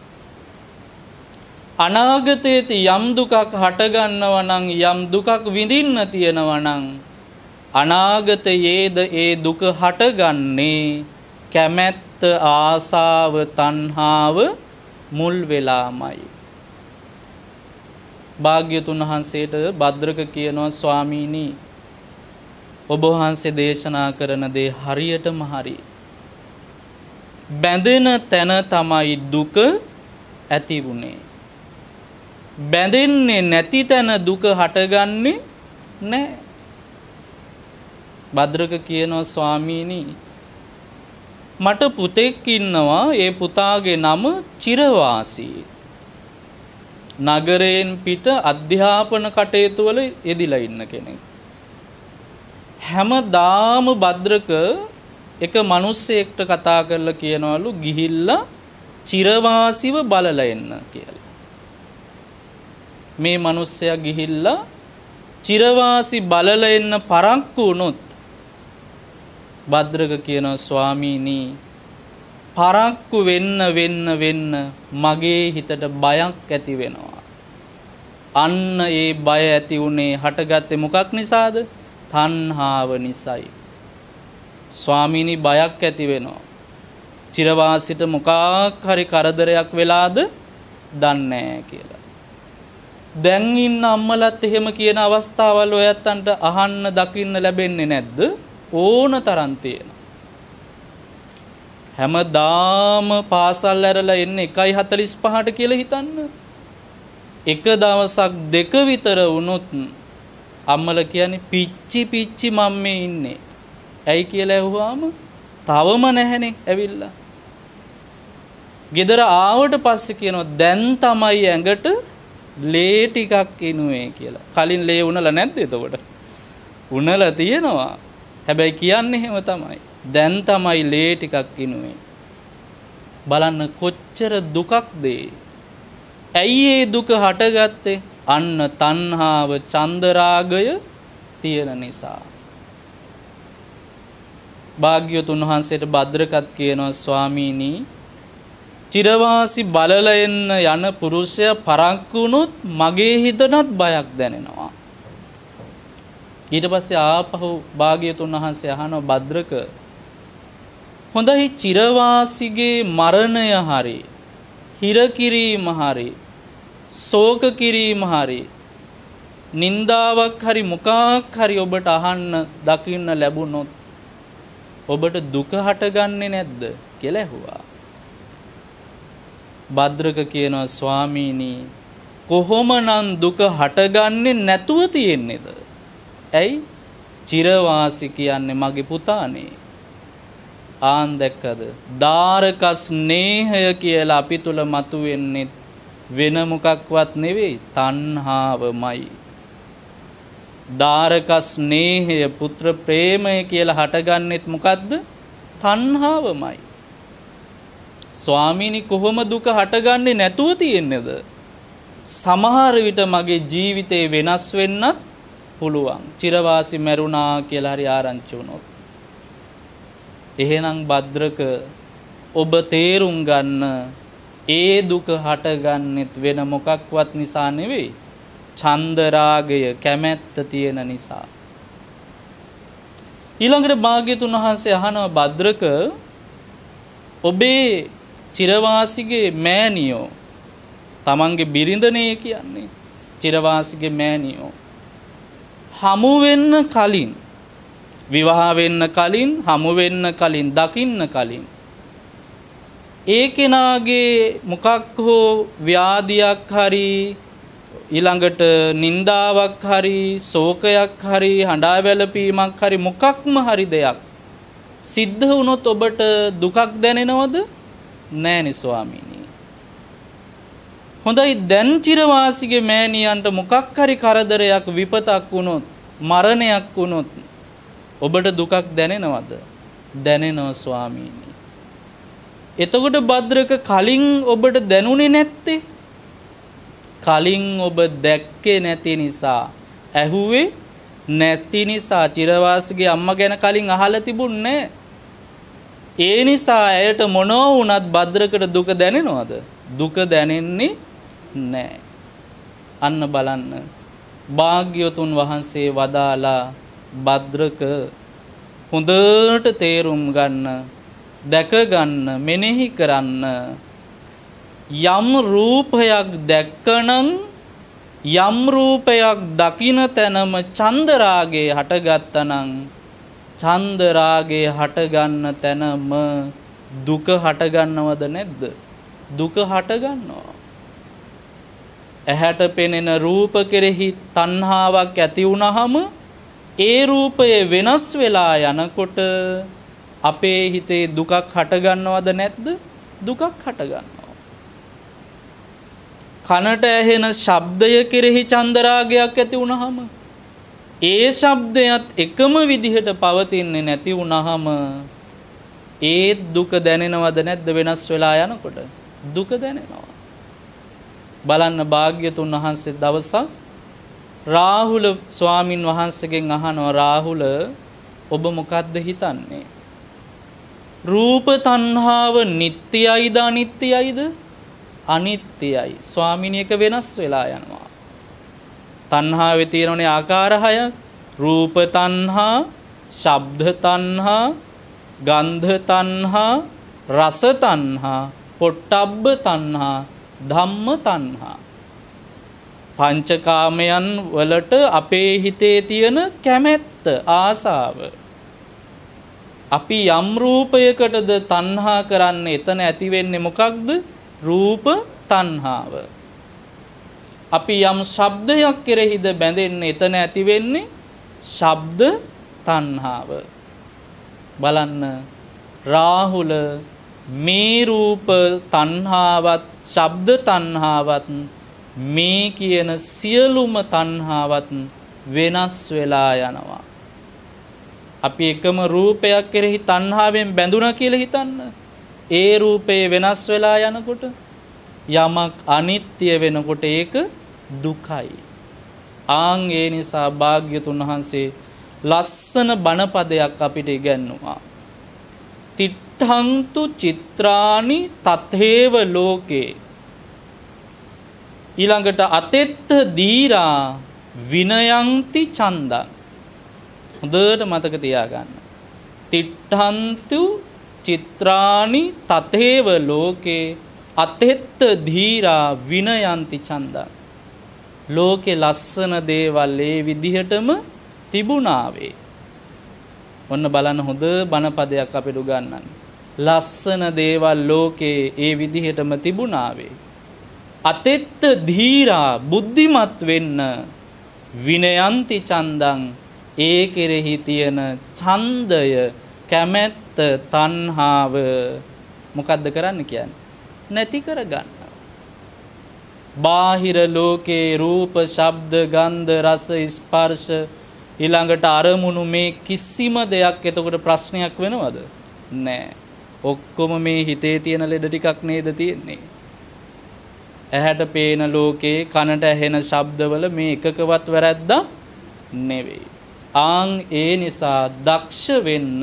S2: අනාගතයේදී යම් දුකක් හටගන්නවා නම් යම් දුකක් විඳින්න තියෙනවා නම් අනාගතයේද ඒ දුක හටගන්නේ කැමැත්ත ආසාව තණ්හාව මුල් වෙලාමයි. භාග්‍යතුන් වහන්සේට භද්‍රක කියනවා ස්වාමීනි ඔබ වහන්සේ දේශනා කරන දේ හරියටම හරි. බැඳෙන තැන තමයි දුක ඇති වුනේ. බැඳෙන්නේ නැති තැන දුක හටගන්නේ නැහැ. භද්‍රක කියනවා ස්වාමීනි මට පුතෙක් ඉන්නවා. ඒ පුතාගේ නම චිරවාසී. නගරයෙන් පිට අධ්‍යාපන කටයුතු වල යෙදිලා ඉන්න කෙනෙක්. හැමදාම භද්‍රක එක මිනිස්සෙක්ට කතා කරලා කියනවලු ගිහිල්ලා චිරවාසීව බලලා එන්න කියලා. මේ මිනිස්සයා ගිහිල්ලා චිරවාසී බලලා එන්න පරක්කු වුණොත් භද්‍රක කියනවා ස්වාමීනි පරක්කු වෙන්න වෙන්න වෙන්න මගේ හිතට බයක් ඇති වෙනවා. අන්න ඒ බය ඇති උනේ හටගත්තේ මොකක් නිසාද? තණ්හාව නිසායි. ස්වාමීනි බයක් ඇති වෙනවා. චිරවාසිට මොකක් හරි කරදරයක් වෙලාද දන්නේ නැහැ කියලා. දැන් ඉන්න අම්මලත් එහෙම කියන අවස්ථාවල් ඔයත්තන්ට අහන්න දකින්න ලැබෙන්නේ නැද්ද? ඕන තරම් තියෙනවා. හැමදාම පාසල් ඇරලා එන්නේ එකයි හතළිස් පහට කියලා හිතන්න. එක දවසක් දෙක විතර වුණොත් අම්මල කියන්නේ පිච්චි පිච්චි මම මේ ඉන්නේ. ඇයි කියලා ඇහුවාම තවම නැහැනේ ඇවිල්ලා. ගෙදර ආවට පස්සේ කියනවා දැන් තමයි ඇඟට ලේ ටිකක් එනුවේ කියලා. කලින් ලේ උනලා නැද්ද එතකොට? උනලා තියෙනවා. හැබැයි කියන්නේ එහෙම තමයි. දැන් තමයි ලේ ටිකක් ඉනුවේ. බලන්න කොච්චර දුකක්ද. ඇයි ඒ දුක හටගත්තේ? අන්න තණ්හාව චන්දරාගය තියෙන නිසා. භාග්‍යවතුන් වහන්සේට භද්‍රකත් කියනවා ස්වාමීනි චිරවාසී බලලා එන්න යන පුරුෂයා පරක්කු වුණොත් මගේ හිතටත් බයක් දැනෙනවා. ඊට පස්සේ ආපහු භාග්‍යවතුන් වහන්සේ අහනවා භද්‍රක හොඳයි චිරවාසීගේ මරණය හරි හිර කිරීම හරි ශෝක කිරීම හරි නින්දාවක් හරි මොකක් හරි ඔබට අහන්න දකින්න ලැබුණොත් ඔබට දුක හටගන්නේ නැද්ද කියලා ඇහුවා. භද්‍රක කියනවා ස්වාමීනි කොහොමනම් දුක හටගන්නේ නැතුව තියෙන්නේද? ඇයි? චිරවාසී කියන්නේ මගේ පුතානේ. ආන් දැක්කද? දාරක ස්නේහය කියලා අපි තුල මතුවෙන්නේ වෙන මොකක්වත් නෙවෙයි තණ්හාවමයි. දාරක ස්නේහය පුත්‍ර ප්‍රේමය කියලා හටගන්නෙත් මොකද්ද? තණ්හාවමයි. ස්වාමීනි කොහොම දුක හටගන්නේ නැතුව තියෙන්නේද? සමහර විට මගේ ජීවිතේ වෙනස් වෙන්නත් පුළුවන්. චිරවාසී මරුණා කියලා හරි ආරංචි වුණොත්. එහෙනම් භද්‍රක ඔබ තේරුම් ගන්න ඒ දුක හටගන්නෙත් වෙන මොකක්වත් නිසා නෙවෙයි. චන්දරාගය කැමැත්ත තියෙන නිසා. ඊළඟට භාග්‍යතුන් වහන්සේ අහනවා භද්‍රක ඔබේ චිරවාසීගේ මෑණියෝ තමන්ගේ බිරිඳනේ කියන්නේ චිරවාසීගේ මෑණියෝ හමු වෙන්න කලින් විවාහ වෙන්න කලින් හමු වෙන්න කලින් දකින්න කලින් ඒ කෙනාගේ මොකක් හෝ ව්‍යාධියක් හරි ඊළඟට නින්දාවක් හරි ශෝකයක් හරි හඬා වැළපීමක් හරි මොකක්ම හරි දෙයක් සිද්ධ වුණොත් ඔබට දුකක් දැනෙනවද? නෑනේ ස්වාමීනි. හොඳයි දැන් චිරවාසීගේ මෑණියන්ට මොකක් හරි කරදරයක් විපතක් වුණොත් මරණයක් වුණොත් ඔබට දුකක් දැනෙනවද? දැනෙනවා ස්වාමීනි. එතකොට භද්‍රක කලින් ඔබට දැනුනේ නැත්තේ? කලින් ඔබ දැක්කේ නැති නිසා ඇහුවේ නැති නිසා චිරවාසීගේ අම්මා ගැන කලින් අහලා තිබුණේ. ඒ නිසා ඇයට මොනෝ වුණත් භද්‍රකට දුක දැනෙනවද? දුක දැනෙන්නේ නැහැ. අන්න බලන්න භාග්‍යවතුන් වහන්සේ වදාලා භද්‍රක හොඳට තේරුම් ගන්න දැක ගන්න මෙනෙහි කරන්න යම් රූපයක් දැක්කනම් යම් රූපයක් දකින තැනම චන්දරාගේ හටගත්තනම් චන්දරාගේ හටගන්න තැනම දුක හටගන්නවද නැද්ද? දුක හටගන්නවා. ඇහැට පෙනෙන රූප කෙරෙහි තණ්හාවක් ඇති වුණහම ඒ රූපය වෙනස් වෙලා යනකොට අපේ හිතේ දුකක් හටගන්නවද නැද්ද? දුකක් හටගන්නවා. කනට ඇහෙන ශබ්දය කෙරෙහි චන්දරාගයක් ඇති වුණහම ඒ ශබ්දයත් එකම විදිහට පවතින්නේ නැති වුණහම ඒ දුක දැනෙනවද නැද්ද? වෙනස් වෙලා යනකොට දුක දැනෙනවා. බලන්න භාග්‍යතුන් වහන්සේ දවසක් රාහුල ස්වාමින් වහන්සේගෙන් අහනවා, රාහුල ඔබ මොකද්ද හිතන්නේ? රූප තණ්හාව නිට්ටයයිද අනිත්‍යයිද? අනිත්‍යයි. ස්වාමිනියක වෙනස් වෙලා යනවා. තණ්හාවේ තියෙනනේ ආකාර හයක්. රූප තණ්හා, ශබ්ද තණ්හා, ගන්ධ තණ්හා, රස තණ්හා, පොට්ටබ්බ තණ්හා, ධම්ම තණ්හා. පංචකාමයන් වලට අපේ හිතේ තියෙන කැමැත්ත, ආසාව. අපි යම් රූපයකටද තණ්හා කරන්නේ එතන ඇති වෙන්නේ මොකක්ද? රූප තණ්හාව. අපි යම් ශබ්දයක් කෙරෙහිද බැඳෙන්නේ එතන ඇති වෙන්නේ ශබ්ද තණ්හාව. බලන්න රාහුල මේ රූප තණ්හාවත් ශබ්ද තණ්හාවත් මේ කියන සියලුම තණ්හාවත් වෙනස් වෙලා යනවා. අපි එකම රූපයක් කෙරෙහි තණ්හාවෙන් බැඳුණා කියලා හිතන්න. ඒ රූපේ වෙනස් වෙලා යනකොට යමක් අනිත්‍ය වෙනකොට ඒක දුකයි. ආන් ඒ නිසා භාග්‍යතුන් වහන්සේ ලස්සන බණපදයක් අපිට ඉගැන්නුවා. තිට්ඨන්තු චිත්‍රානි තතේව ලෝකේ. ඊළඟට අතෙත්ත දීරා විනයන්ති චන්දං. හොඳට මතක තියාගන්න. තිට්ඨන්තු චිත්‍රානි තතේව ලෝකේ අතෙත්ත දීරා විනයන්ති චන්දං. ලෝකේ ලස්සන දේවල් ඒ විදිහටම තිබුණාවේ. ඔන්න බලන්න හොඳ බණපදයක් අපිට උගන්වන්නේ. ලස්සන දේවල් ලෝකේ ඒ විදිහටම තිබුණාවේ. අතෙත්ත ධීරා බුද්ධිමත් වෙන්න විනයන්ති චන්දං ඒ කෙරෙහි තියෙන ඡන්දය, කැමැත්ත, තණ්හාව මොකද්ද කරන්න කියන්නේ? නැති කරගන්න. බාහිර ලෝකේ රූප, ශබ්ද, ගන්ධ, රස, ස්පර්ශ ඊළඟට අරමුණු මේ කිසිම දෙයක් එතකොට ප්‍රශ්නයක් වෙනවද? නෑ. ඔක්කොම මේ හිතේ තියෙන ලෙඩ ටිකක් නේද තියෙන්නේ. ඇහැට පේන ලෝකේ කනට ඇහෙන ශබ්දවල මේ එකකවත් වැරද්දක් නෙවෙයි. ආන් ඒ නිසා දක්ෂ වෙන්න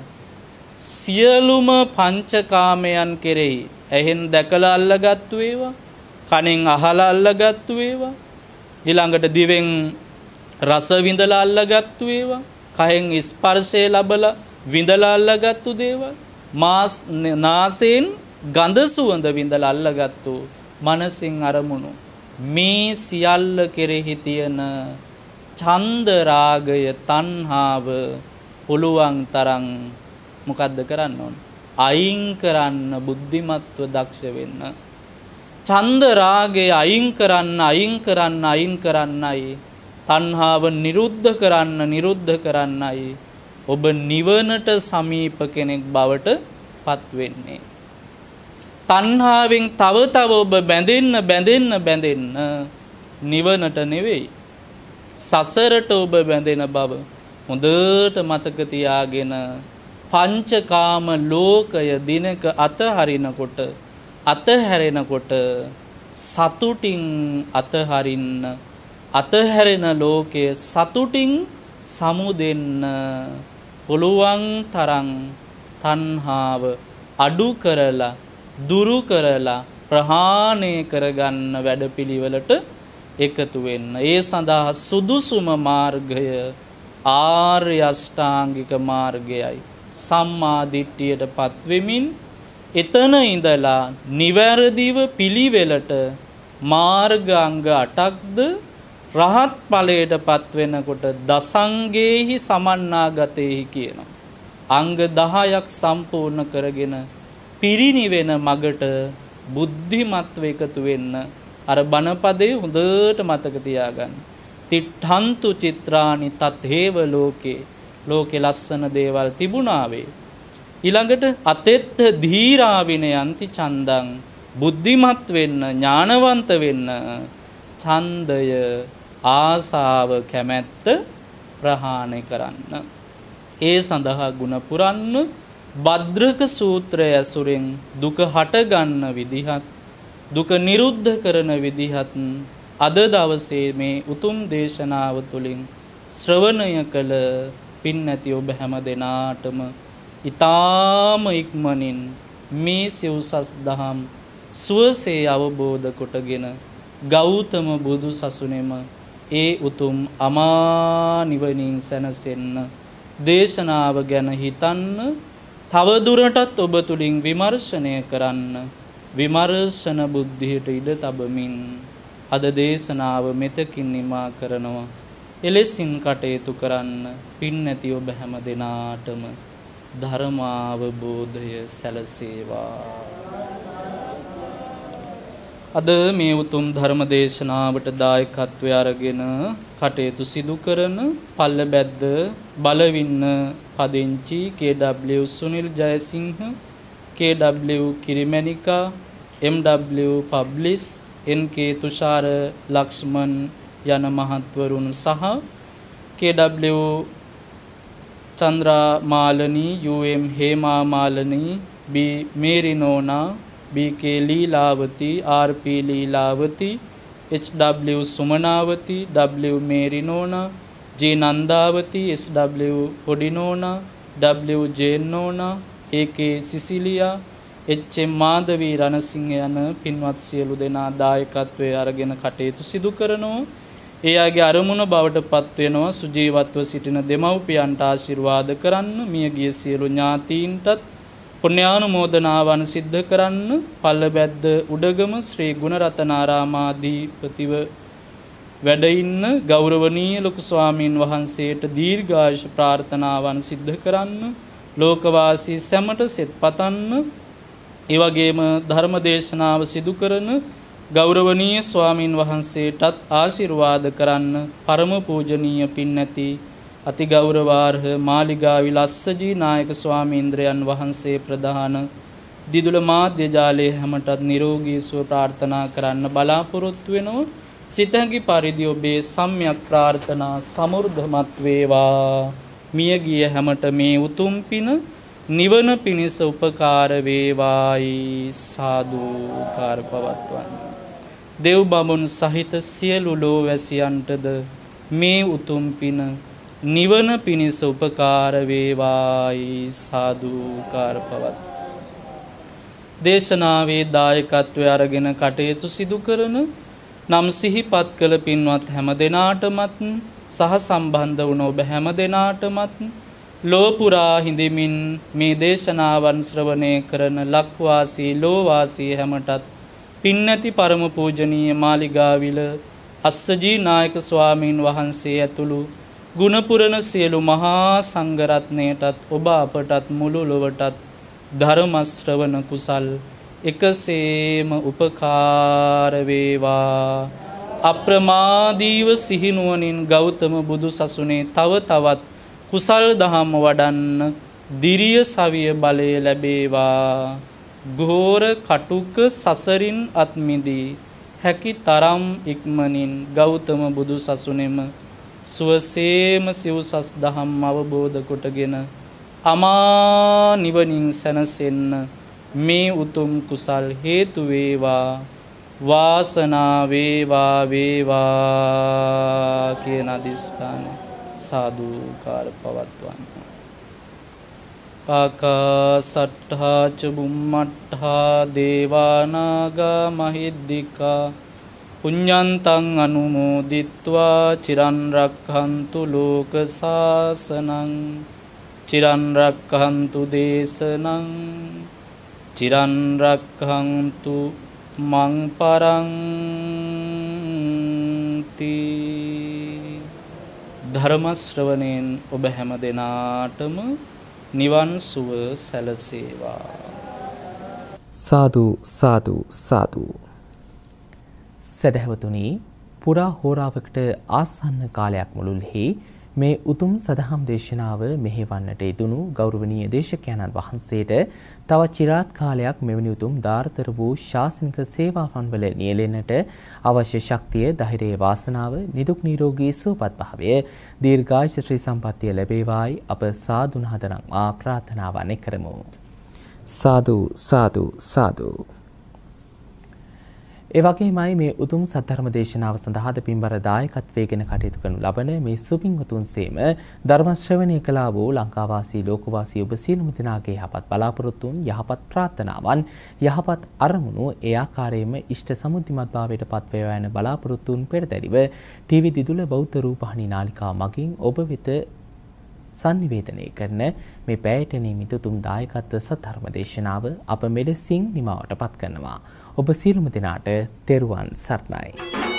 S2: සියලුම පංචකාමයන් කෙරෙහි ඇහෙන් දැකලා අල්ලගත්තු ඒවා, කනෙන් අහලා අල්ලගත්තු ඒවා, ඊළඟට දිවෙන් රස විඳලා අල්ලගත්තු ඒවා, කයෙන් ස්පර්ශය ලැබලා විඳලා අල්ලගත්තු දේවල්, මාස් නාසයෙන් ගඳ සුවඳ විඳලා අල්ලගත්තු මනසින් අරමුණු, මේ සියල්ල කෙරෙහි තියෙන ඡන්ද රාගය තණ්හාව පුළුවන් තරම් මොකද්ද කරන්න ඕන? අයින් කරන්න, බුද්ධිමත්ව දක්ෂ වෙන්න. ඡන්ද රාගය අයින් කරන්න, අයින් කරන්න, අයින් කරන්නයි තණ්හාව නිරුද්ධ කරන්න, නිරුද්ධ කරන්නයි ඔබ නිවනට සමීප කෙනෙක් බවට පත් වෙන්නේ. තණ්හාවෙන් තව තව ඔබ බැඳෙන්න බැඳෙන්න බැඳෙන්න නිවනට නෙවෙයි සසරට ඔබ බැඳෙන බව හොඳට මතක තියාගෙන පංචකාම ලෝකය දිනක අතහරිනකොට අතහැරෙනකොට සතුටින් අතහරින්න, අතහැරෙන ලෝකය සතුටින් සමුදෙන්න පුළුවන් තරම් තණ්හාව අඩු කරලා, දුරු කරලා, ප්‍රහාණය කරගන්න වැඩපිළිවෙලට එකතු වෙන්න. ඒ සඳහා සුදුසුම මාර්ගය ආර්ය අෂ්ටාංගික මාර්ගයයි. සම්මා දිට්ඨියට පත්වෙමින් එතන ඉඳලා නිවැරදිව පිළිවෙලට මාර්ගාංග අටක්ද රහත් ඵලයට පත්වෙනකොට දසංගේහි සමන්නාගතේහි කියනවා. අංග දහයක් සම්පූර්ණ කරගෙන පිරිනිවෙන මගට බුද්ධිමත්ව එකතු වෙන්න අර බණපදේ හොඳට මතක තියාගන්න. තිට්ඨන්තු චිත්‍රානි තත්හේව ලෝකේ ලෝකේ ලස්සන දේවල් තිබුණා වේ. ඊළඟට අතෙත්ත ධීරා විනයන්ති චන්දං බුද්ධිමත් වෙන්න ඥානවන්ත වෙන්න ඡන්දය ආසාව කැමැත්ත ප්‍රහාණය කරන්න. ඒ සඳහා ගුණ පුරන්න භද්‍රක සූත්‍රය ඇසුරෙන් දුක හට ගන්න විදිහත් දුක නිරුද්ධ කරන විදිහත් අද දවසේ මේ උතුම් දේශනාව තුළින් ශ්‍රවණය කළ පින්නැති ඔබ හැම දෙනාටම ඊ타ම ඉක්මනින් මේ සිව්සස් දහම් සුවසේ අවබෝධ කොටගෙන ගෞතම බුදු සසුනේම ඒ උතුම් අමා නිවනින් සැනසෙන්න දේශනාව ගැන හිතන්න තව දුරටත් ඔබ තුලින් විමර්ශනය කරන්න විමර්ශන බුද්ධියට ඉඩ තබමින් අද දේශනාව මෙතකින් නිමා කරනවා. එලෙසින් කටයුතු කරන්න පින් නැති ඔබ හැම දෙනාටම ධර්මාවබෝධය සැලසේවා. අද මේ උතුම් ධර්ම දේශනාවට දායකත්වය අරගෙන කටයුතු සිදු කරන පල්ලබැද්ද බලවින්න පදිංචි K W Sunil Jayasinghe, K W Kirimenika, M W Pabilis, N K Thushara Lakshman යන මහත්වරුන් සහ K W Chandra Malani, U M Hema Malani, B Merinona, B K Leelawathi, R P Leelawathi, H W Sumanawathi, W Merinona, J Nandawathi, S W Podinona, W Jenona, A K Cecilia, H M Madhavi Ranasinghe යන පින්වත් සියලු දෙනා දායකත්වයේ අරගෙන කටයුතු සිදු කරනවා. ඒ අයගේ අරමුණ බවට පත් වෙනවා සුජීවත්ව සිටින දෙමව්පියන්ට ආශිර්වාද කරන්න, මියගිය සියලු ඥාතීන්ටත් පුණ්‍යානුමෝදනාවන් සිද්ධ කරන්න, පල්ලබැද්ද උඩගම ශ්‍රී ගුණරතනාරාමාධිපතිව වැඩ ඉන්න ගෞරවනීය ලොකු ස්වාමීන් වහන්සේට දීර්ඝායුෂ ප්‍රාර්ථනාවන් සිද්ධ කරන්න, ලෝකවාසී සැමට සෙත් පතන්න, ඒ වගේම ධර්ම දේශනාව සිදු කරන ගෞරවනීය ස්වාමීන් වහන්සේටත් ආශිර්වාද කරන්න පරම පූජනීය පින්නැති අති ගෞරවාර්හ මාලිගාවි ලස්සජී නායක ස්වාමීන්ද්‍රයන් වහන්සේ ප්‍රධාන දිදුල මාධ්‍ය ජාලයේ හැමටත් නිරෝගී සුව ප්‍රාර්ථනා කරන්න බලාපොරොත්තු වෙනවා. සිතැඟි පරිදි ඔබේ සම්‍යක් ප්‍රාර්ථනා සමෘද්ධමත් වේවා. මියගිය හැමට මේ උතුම් පින නිවන පිණිස උපකාර වේවායි සාදුකාර පවත්වන්න. දෙව් බඹුන් සහිත සියලු ලෝවැසියන්ටද මේ උතුම් පින නිවන පිණිස උපකාර වේවායි සාදුකාර පවත්වන්න. දේශනාවේ දායකත්වය අරගෙන කටයුතු සිදු කරන නම් සිහිපත් කළ පින්වත් හැම දෙනාටමත් සහ සම්බන්ධ වුණ ඔබ හැම දෙනාටමත් ලෝපුරා හිඳමින් මේ දේශනාවන් ශ්‍රවණය කරන ලක්වාසී ලෝවාසී හැමටත් පින්නැති පරම පූජනීය මාලිගාවිල අස්සජී නායක ස්වාමීන් වහන්සේ ඇතුළු ගුණපුරණ සියලු මහා සංඝරත්නයටත් ඔබ අපටත් මුළු ලොවටත් ධර්ම ශ්‍රවණ කුසල් එකසේම උපකාර වේවා. අප්‍රමාදීව සිහිනුවණින් ගෞතම බුදු සසුනේ තව තවත් කුසල් දහම් වඩන්න දිරිය සවිය බලය ලැබේවා. ගෝර කටුක සසරින් අත් මිදී හැකි තරම් ඉක්මනින් ගෞතම බුදු සසුනේම සුවසේම සිව්සස් දහම් අවබෝධ කොටගෙන අමා නිවනින් සැනසෙන්න මේ උතුම් කුසල් හේතු වේවා. වාසනා වේවා වේවා කියන අදිස්ථාන සාදුකාර පවත්වන්න. ආකාසට්ඨා ච බුම්මට්ඨා දේවානාගා මහිද්దికා පුඤ්ඤන්තං අනුමෝදිත්වා චිරන් රක්ඛන්තු ලෝක සාසනං චිරන් රක්ඛන්තු දේශනං චිරන් රක්ඛන්තු මං පරන්ති. ධර්ම ශ්‍රවණයෙන් ඔබ හැම දෙනාටම නිවන් සුව සැලසේවා.
S1: සාදු සාදු සාදු. සදහවතුනි, පුරා හෝරාවකට ආසන්න කාලයක් මුළුල්හි මේ උතුම් සදහම් දේශනාව මෙහෙවන්නට යෙදුණු ගෞරවනීය දේශකයන්න් වහන්සේට තවත් চিරාත් කාලයක් මෙවැනි උතුම් දාර්ථර වූ ශාසනික සේවාවන් වල නියැලෙන්නට අවශ්‍ය ශක්තිය, ධෛර්යය, වාසනාව, නිදුක් නිරෝගී සුවපත් භාවය, දීර්ඝායුෂ ශ්‍රී සම්පන්නිය ලැබේවායි අප සාදු නහදනම් ආ ප්‍රාර්ථනාවන් කරමු. සාදු සාදු සාදු. ඒ වගේමයි මේ උතුම් සද්ධර්ම දේශනාව සඳහා පින්බර දායකත්වයෙන් කටයුතු කරනු ලබන මේ සුපින්වතුන්සේම ධර්ම ශ්‍රවණය කළා වූ ලංකාවාසී ලෝකවාසී ඔබ සියලුම දෙනාගේ යහපත් බලාපොරොත්තුන්, යහපත් ප්‍රාර්ථනාවන්, යහපත් අරමුණු ඒ ආකාරයෙන්ම ඉෂ්ට සමුද්දිමත් භාවයට පත් වේවා යන බලාපොරොත්තුන් පෙරදැරිව ටීවී දිදුල බෞද්ධ රූපවාහිනී නාලිකාව මගින් ඔබ වෙත සංනිවේදනය කරන මේ පැයට නියමිත උතුම් දායකත්ව සද්ධර්ම දේශනාව අප මෙලෙසින් නිමවට පත් කරනවා. ඔබ සියලුම දෙනාට තෙරුවන් සරණයි.